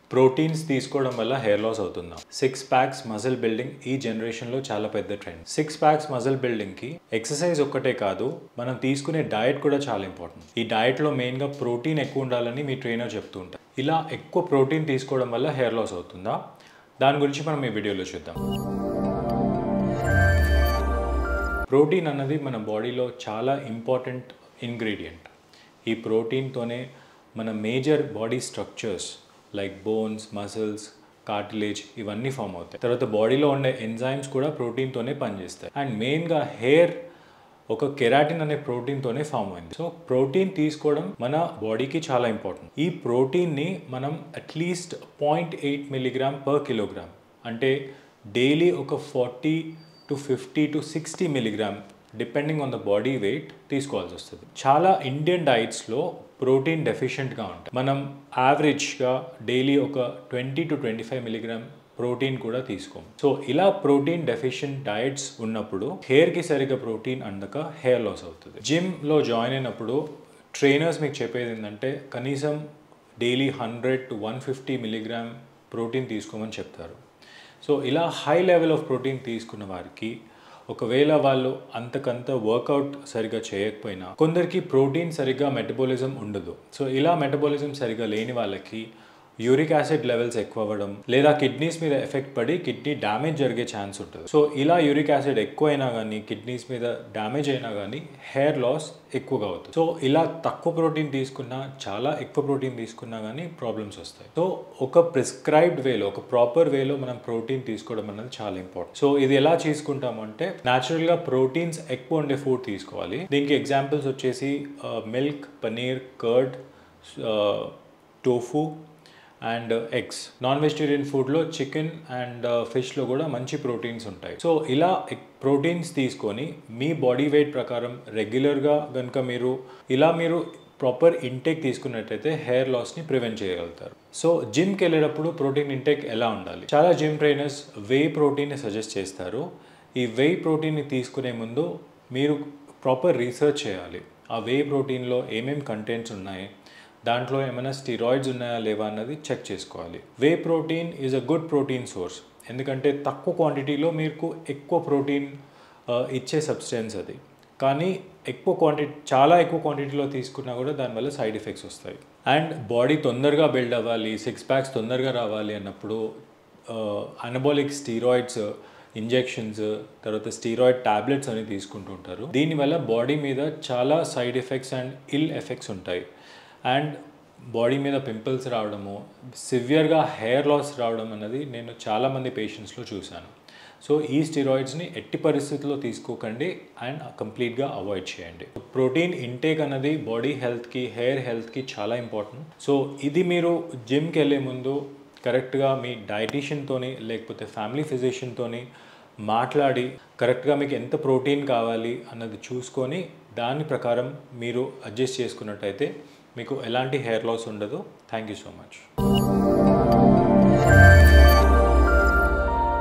Proteins తీసుకోవడం వల్ల hair loss అవుతుందా? 6 ప్యాక్స్ మజిల్ బిల్డింగ్ ఈ జనరేషన్లో చాలా పెద్ద ట్రెండ్. 6 ప్యాక్స్ మజిల్ బిల్డింగ్కి ఎక్సర్సైజ్ ఒక్కటే కాదు, మనం తీసుకునే డయట్ కూడా చాలా ఇంపార్టెంట్. ఈ డయట్లో మెయిన్గా ప్రోటీన్ ఎక్కువ ఉండాలని మీ ట్రైనర్ చెప్తూ ఉంటారు. ఇలా ఎక్కువ ప్రోటీన్ తీసుకోవడం వల్ల హెయిర్ లాస్ అవుతుందా? దాని గురించి మనం ఈ వీడియోలో చూద్దాం. ప్రోటీన్ అన్నది మన బాడీలో చాలా ఇంపార్టెంట్ ఇంగ్రీడియంట్. ఈ ప్రోటీన్తోనే మన major body structures like bones, muscles, cartilage ఇవన్నీ ఫామ్ అవుతాయి. తర్వాత బాడీలో ఉండే ఎంజైమ్స్ కూడా ప్రోటీన్తోనే పనిచేస్తాయి. అండ్ మెయిన్గా హెయిర్ ఒక కెరాటిన్ అనే ప్రోటీన్తోనే ఫామ్ అయింది. సో ప్రోటీన్ తీసుకోవడం మన బాడీకి చాలా ఇంపార్టెంట్. ఈ ప్రోటీన్ని మనం అట్లీస్ట్ 0.8 మిల్లీగ్రామ్ పర్ కిలోగ్రామ్, అంటే డైలీ ఒక 40 to 50 to 60 milligram depending on the body weight తీసుకోవాల్సి వస్తుంది. చాలా ఇండియన్ డైట్స్లో ప్రోటీన్ డెఫిషియెంట్గా ఉంటాయి. మనం యావరేజ్గా డైలీ ఒక 20 to 25 మిల్లీగ్రామ్ ప్రోటీన్ కూడా తీసుకోం. సో ఇలా ప్రోటీన్ డెఫిషియెంట్ డైట్స్ ఉన్నప్పుడు హెయిర్కి సరిగ్గా ప్రోటీన్ అందక హెయిర్ లాస్ అవుతుంది. జిమ్లో జాయిన్ అయినప్పుడు ట్రైనర్స్ మీకు చెప్పేది ఏంటంటే కనీసం డైలీ 100 to 150 మిల్లీగ్రామ్ ప్రోటీన్ తీసుకోమని చెప్తారు. సో ఇలా హై లెవెల్ ఆఫ్ ప్రోటీన్ తీసుకున్న వారికి ఒకవేళ వాళ్ళు అంతకంత వర్కౌట్ సరిగ్గా చేయకపోయినా కొందరికి ప్రోటీన్ సరిగ్గా మెటబాలిజం ఉండదు. సో ఇలా మెటబాలిజం సరిగ్గా లేని వాళ్ళకి యూరిక్ యాసిడ్ లెవెల్స్ ఎక్కువ అవ్వడం లేదా కిడ్నీస్ మీద ఎఫెక్ట్ పడి కిడ్నీ డ్యామేజ్ జరిగే ఛాన్స్ ఉంటుంది. సో ఇలా యూరిక్ యాసిడ్ ఎక్కువ అయినా కానీ కిడ్నీస్ మీద డ్యామేజ్ అయినా కానీ హెయిర్ లాస్ ఎక్కువగా అవుతుంది. సో ఇలా తక్కువ ప్రోటీన్ తీసుకున్నా, చాలా ఎక్కువ ప్రోటీన్ తీసుకున్నా కానీ ప్రాబ్లమ్స్ వస్తాయి. సో ఒక ప్రిస్క్రైబ్డ్ వేలో, ఒక ప్రాపర్ వేలో మనం ప్రోటీన్ తీసుకోవడం అనేది చాలా ఇంపార్టెంట్. సో ఇది ఎలా తీసుకుంటాము అంటే న్యాచురల్గా ప్రోటీన్స్ ఎక్కువ ఉండే ఫుడ్ తీసుకోవాలి. దీనికి ఎగ్జాంపుల్స్ వచ్చేసి milk, paneer, curd, tofu and eggs. Non vegetarian ఫుడ్లో చికెన్ అండ్ ఫిష్లో కూడా మంచి ప్రోటీన్స్ ఉంటాయి. సో ఇలా ప్రోటీన్స్ తీసుకొని మీ బాడీ వెయిట్ ప్రకారం రెగ్యులర్గా కనుక మీరు ప్రాపర్ ఇంటేక్ తీసుకున్నట్టయితే హెయిర్ లాస్ని ప్రివెంట్ చేయగలుగుతారు. సో జిమ్కి వెళ్ళేటప్పుడు ప్రోటీన్ ఇంటేక్ ఎలా ఉండాలి? చాలా జిమ్ ట్రైనర్స్ వే ప్రోటీన్ని సజెస్ట్ చేస్తారు. ఈ వే ప్రోటీన్ని తీసుకునే ముందు మీరు ప్రాపర్ రీసెర్చ్ చేయాలి. ఆ వే ప్రోటీన్లో ఏమేమి కంటెంట్స్ ఉన్నాయి, దాంట్లో ఏమైనా స్టీరాయిడ్స్ ఉన్నాయా లేవా అన్నది చెక్ చేసుకోవాలి. Whey protein is a good protein source, ఎందుకంటే తక్కువ క్వాంటిటీలో మీకు ఎక్కువ ప్రోటీన్ ఇచ్చే సబ్స్టెన్స్ అది. కానీ చాలా ఎక్కువ క్వాంటిటీలో తీసుకున్నా కూడా దానివల్ల సైడ్ ఎఫెక్ట్స్ వస్తాయి. అండ్ బాడీ తొందరగా బిల్డ్ అవ్వాలి, 6 ప్యాక్స్ తొందరగా రావాలి అన్నప్పుడు అనబాలిక్ స్టీరాయిడ్స్ ఇంజెక్షన్స్, తర్వాత స్టీరాయిడ్ టాబ్లెట్స్ అని తీసుకుంటూ ఉంటారు. దీనివల్ల బాడీ మీద చాలా side effects and ill effects ఉంటాయి. అండ్ బాడీ మీద పింపుల్స్ రావడము, సివియర్గా హెయిర్ లాస్ రావడం అన్నది నేను చాలామంది పేషెంట్స్లో చూశాను. సో ఈ స్టీరాయిడ్స్ని ఎట్టి పరిస్థితుల్లో తీసుకోకండి అండ్ కంప్లీట్గా అవాయిడ్ చేయండి. ప్రోటీన్ ఇంటేక్ అన్నది బాడీ హెల్త్కి, హెయిర్ హెల్త్కి చాలా ఇంపార్టెంట్. సో ఇది మీరు జిమ్కి వెళ్ళే ముందు కరెక్ట్గా మీ డైటీషియన్తోని లేకపోతే ఫ్యామిలీ ఫిజిషియన్తోని మాట్లాడి కరెక్ట్గా మీకు ఎంత ప్రోటీన్ కావాలి అన్నది చూసుకొని దాని ప్రకారం మీరు అడ్జస్ట్ చేసుకున్నట్టయితే మీకు ఎలాంటి హెయిర్ లాస్ ఉండదు. Thank you so much.